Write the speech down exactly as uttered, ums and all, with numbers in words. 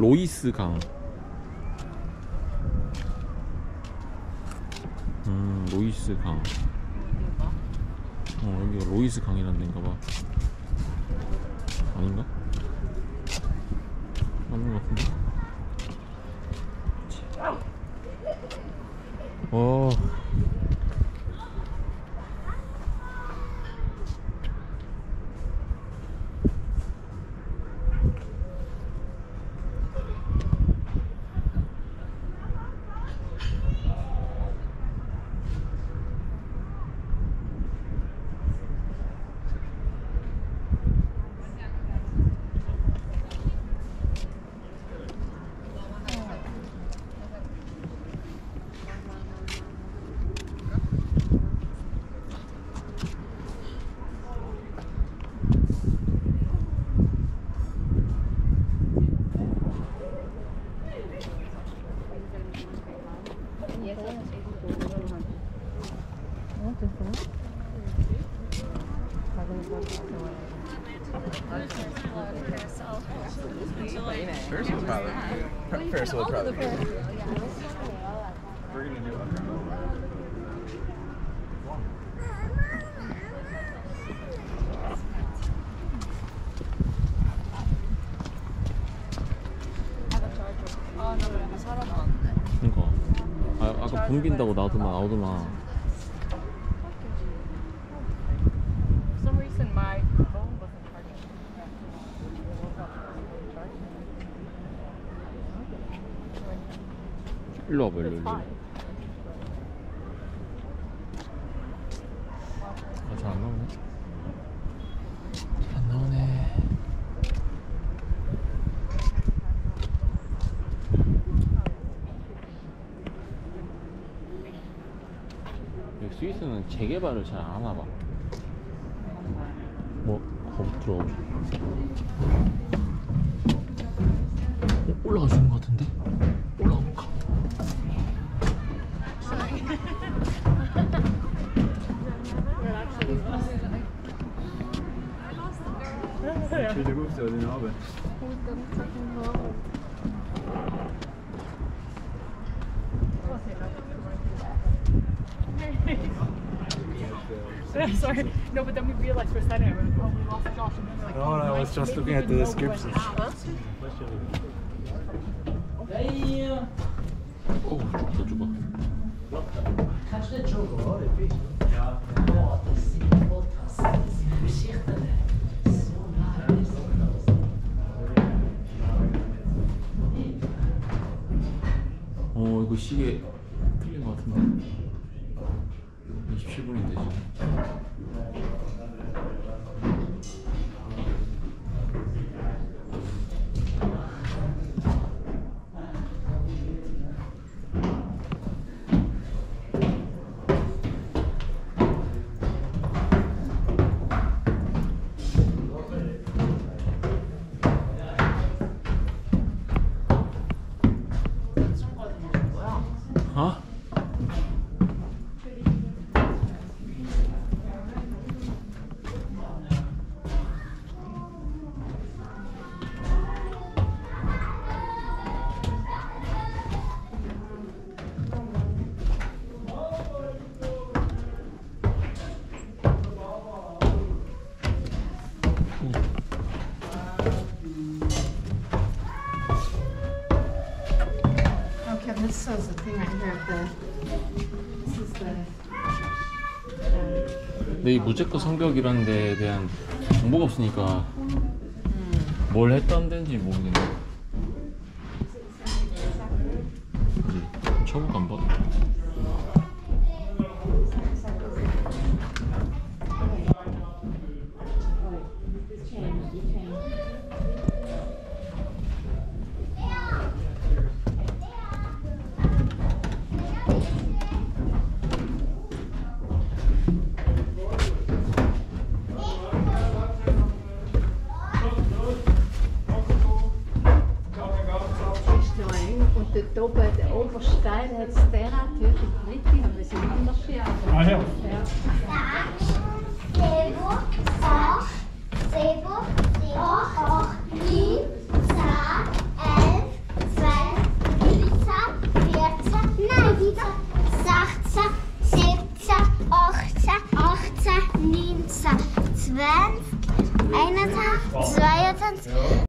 로이스 강. 음, 로이스 강. 어, 여기가 로이스 강이라는 데인가봐. 아닌가? 맞는 것 같은데? 어. Ferris probably. Ferris will probably. We're gonna do it. 그니까 아, 아까 붐빈다고 나오더만 나오더만. 일로 와봐, 일로, 일로. 아, 잘 안 나오네. 안 나오네. 여기 스위스는 재개발을 잘 안 하나 봐. 뭐, 거기 들어오고. 어, 올라갈 수 있는 것 같은데? 올라가 볼까? Jullie hoeft zo in hebben. Sorry, no, but then we realized for a second, oh, we lost Josh, and then we're like, Oh, no, I was just looking at the description. 오, 또 죽어. Kannst du nicht schon gehört, bitte? Ja. Oh, das sind die Podcasts, das sind Geschichten. So nah ist das. 어, 이거 시계 틀린 것 같은데. 이십칠 분인데 지금. 어? Okay, this shows the thing right here. The this is the. 근데 이 무제거 성벽이라는 데에 대한 정보가 없으니까 뭘 했던 데인지 모르겠네. 그지? 쳐볼까 한번? Und dort oben, der Oberstein, hat es der natürlich nicht, die haben es anders gehabt. Ah ja. sechs, sieben, acht, neun, zehn, elf, zwanzig, einundzwanzig, zweiundzwanzig,